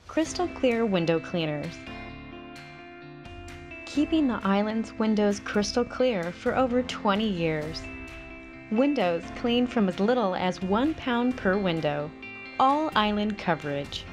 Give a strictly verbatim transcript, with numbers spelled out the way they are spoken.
Crystal Clear window cleaners. Keeping the island's windows crystal clear for over twenty years. Windows cleaned from as little as one pound per window. All island coverage.